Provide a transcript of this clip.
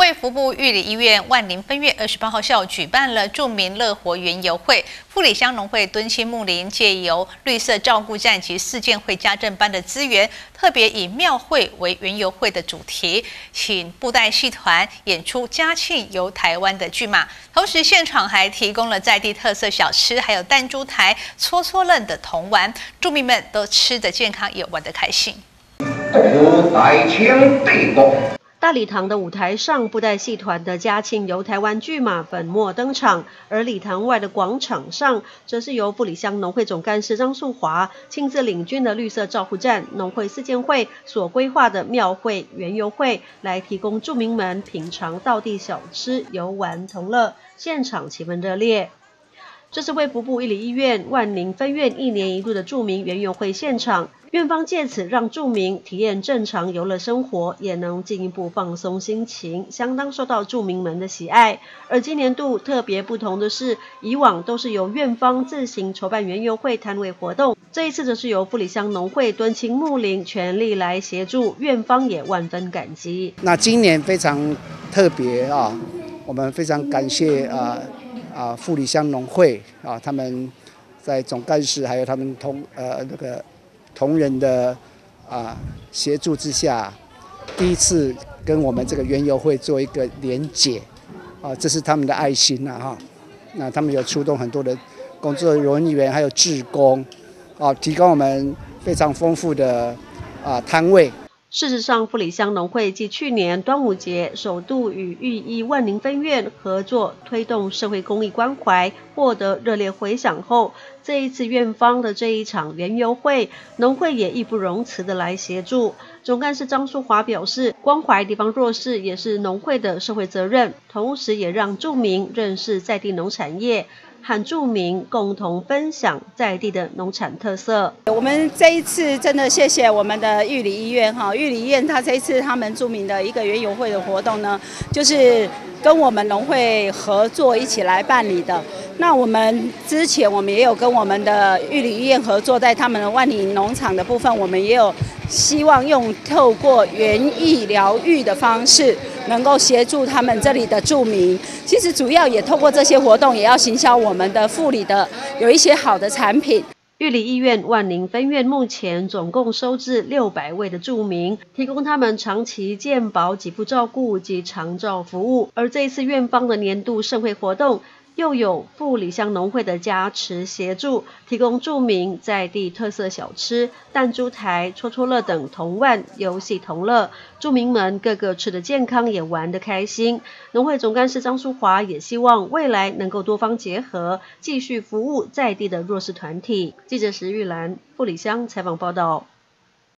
卫福部玉里医院万宁分院28号下午举办了著名乐活园游会，富里乡农会敦亲睦邻，借由绿色照顾站及4件会家政班的资源，特别以庙会为园游会的主题，请布袋戏团演出嘉庆游台湾的剧码，同时现场还提供了在地特色小吃，还有弹珠台、搓搓乐的童玩，住民们都吃得健康，也玩得开心。 古代清帝国。 大礼堂的舞台上，布袋戏团的嘉庆游台湾剧码粉墨登场，而礼堂外的广场上，则是由富里乡农会总干事张素华亲自领军的绿色照护站农会4件会所规划的庙会园游会，来提供住民们品尝道地小吃、游玩同乐，现场气氛热烈。这是卫福部玉里医院万宁分院1年1度的著名园游会现场，院方借此让住民体验正常游乐生活，也能进一步放松心情，相当受到住民们的喜爱。而今年度特别不同的是，以往都是由院方自行筹办园游会摊位活动，这一次则是由富里乡农会敦亲睦邻全力来协助，院方也万分感激。 那今年非常特别啊，我们非常感谢富里乡农会啊，他们在总干事还有他们同仁的协助之下，第一次跟我们这个园游会做一个连结啊，这是他们的爱心哈。那他们有出动很多的工作人员还有志工啊，提供我们非常丰富的摊位。 事实上，富里乡农会继去年端午节首度与玉医万宁分院合作推动社会公益关怀，获得热烈回响后，这一次院方的这一场园游会，农会也义不容辞的来协助。总干事张素华表示，关怀地方弱势也是农会的社会责任，同时也让住民认识在地农产业，和住民共同分享在地的农产特色。 我们这一次真的谢谢我们的玉里医院哈，玉里医院它这一次他们著名的一个园游会的活动呢，就是跟我们农会合作一起来办理的。那我们之前我们也有跟我们的玉里医院合作，在他们的万宁农场的部分，我们也有希望透过园艺疗愈的方式，能够协助他们这里的住民。其实主要也透过这些活动，也要行销我们的富里的有一些好的产品。 玉里医院万宁分院目前总共收治600位的住民，提供他们长期健保给付照顾及长照服务。而这一次院方的年度盛会活动，又有富里乡农会的加持协助，提供住民在地特色小吃、弹珠台、戳戳乐等童玩游戏同乐，住民们个个吃得健康，也玩得开心。农会总干事张素华也希望未来能够多方结合，继续服务在地的弱势团体。记者石玉兰，富里乡采访报道。